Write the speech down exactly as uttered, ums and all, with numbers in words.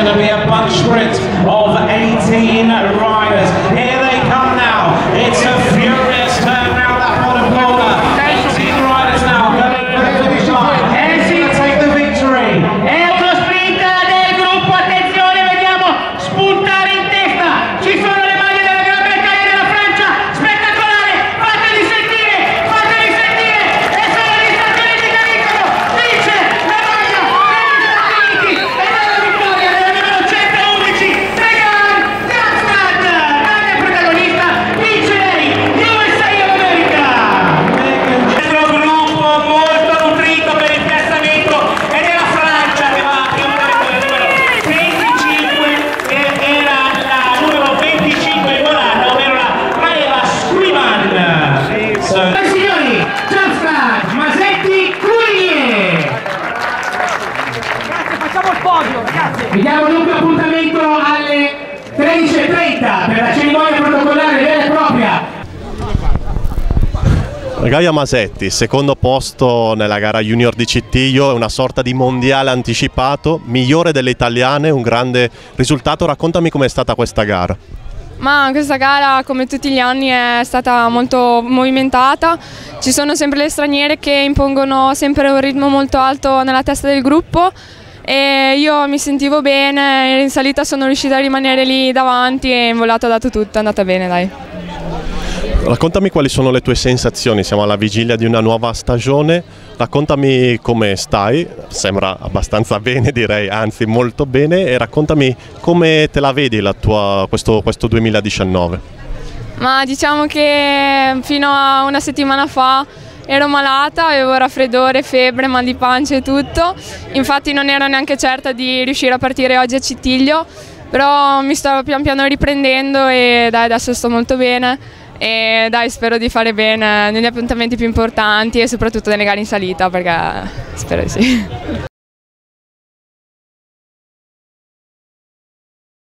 going to be a bunch sprint of eighteen riders. Here they come now. It's a furious turn round that bottom corner. eighteen riders now going for the finish line. Easy to take the victory. È uno sprint del gruppo, attenzione, vediamo spuntare in testa. Ci sono le maglie della Gran Bretagna e della Francia. Spettacolare, fateli sentire, fateli sentire. E sono gli Stati Uniti che vincono. Vince la maglia degli Stati Uniti e dalla vittoria della numero centoundici. Megan Jackson, grande protagonista, vince lei, U S A of America. Questo gruppo molto nutrito per il piazzamento ed è la Francia che va a chiudere con il numero venticinque, che era la numero venticinque in volata, ovvero la Maeva Scriman. So, signori, Jackson, Masetti, Courier. Grazie, facciamo il podio, grazie. Vi diamo dunque appuntamento alle tredici e trenta per la cerimonia protocollare vera e propria. Gaia Masetti, secondo posto nella gara junior di Cittiglio, è una sorta di mondiale anticipato, migliore delle italiane, un grande risultato. Raccontami com'è stata questa gara. Ma questa gara, come tutti gli anni, è stata molto movimentata. Ci sono sempre le straniere che impongono sempre un ritmo molto alto nella testa del gruppo e io mi sentivo bene, in salita sono riuscita a rimanere lì davanti e in volata ho dato tutto, è andata bene, dai. Raccontami quali sono le tue sensazioni, siamo alla vigilia di una nuova stagione, raccontami come stai, sembra abbastanza bene direi, anzi molto bene, e raccontami come te la vedi la tua, questo, questo duemiladiciannove. Ma diciamo che fino a una settimana fa ero malata, avevo raffreddore, febbre, mal di pancia e tutto, infatti non ero neanche certa di riuscire a partire oggi a Cittiglio, però mi sto pian piano riprendendo e dai, adesso sto molto bene. E dai, spero di fare bene negli appuntamenti più importanti e soprattutto nelle gare in salita, perché spero di sì.